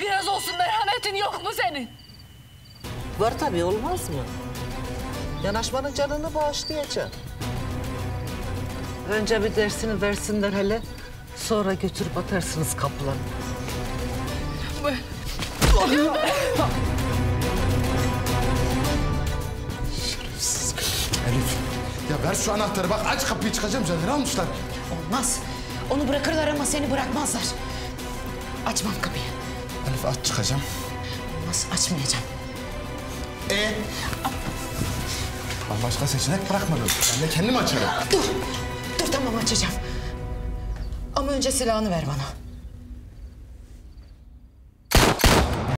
Biraz olsun merhametin yok mu senin? Var tabii, olmaz mı? Yanaşmanın canını bağışlayacağım. Önce bir dersini versinler hele. Sonra götürüp atarsınız kapılarına. Elif, ya ver şu anahtarı. Bak aç kapıyı, çıkacağım. Caner almışlar. Olmaz. Onu bırakırlar ama seni bırakmazlar. Açmam kapıyı. Elif aç, çıkacağım. Olmaz, açmayacağım. Ben başka seçenek bırakmadım. Ben de kendim açarım. Dur, dur tamam açacağım. Ama önce silahını ver bana.